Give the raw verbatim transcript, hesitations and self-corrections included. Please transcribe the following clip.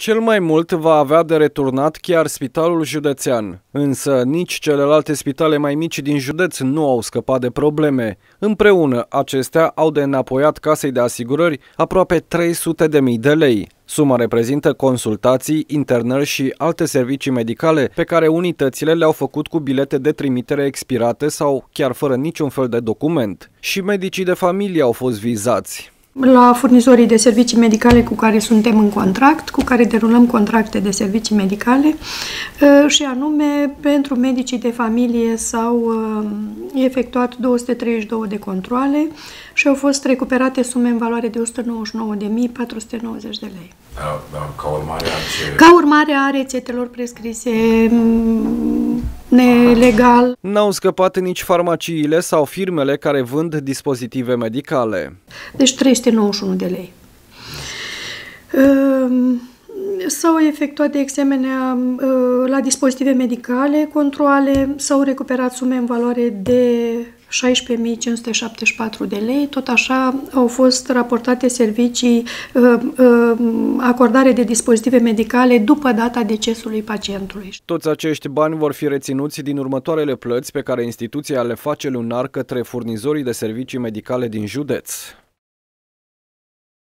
Cel mai mult va avea de returnat chiar Spitalul Județean, însă nici celelalte spitale mai mici din județ nu au scăpat de probleme. Împreună, acestea au de înapoiat casei de asigurări aproape trei sute de mii de lei. Suma reprezintă consultații, internări și alte servicii medicale pe care unitățile le-au făcut cu bilete de trimitere expirate sau chiar fără niciun fel de document. Și medicii de familie au fost vizați. La furnizorii de servicii medicale cu care suntem în contract, cu care derulăm contracte de servicii medicale și anume pentru medicii de familie s-au efectuat două sute treizeci și două de controale și au fost recuperate sume în valoare de o sută nouăzeci și nouă de mii patru sute nouăzeci de lei. Ca urmare a ce... Ca urmare a rețetelor prescrise nelegal. N-au scăpat nici farmaciile sau firmele care vând dispozitive medicale. Deci trei sute nouăzeci și unu de lei. S-au efectuat de asemenea la dispozitive medicale controale, s-au recuperat sume în valoare de șaisprezece mii cinci sute șaptezeci și patru de lei, tot așa au fost raportate servicii, acordare de dispozitive medicale după data decesului pacientului. Toți acești bani vor fi reținuți din următoarele plăți pe care instituția le face lunar către furnizorii de servicii medicale din județ.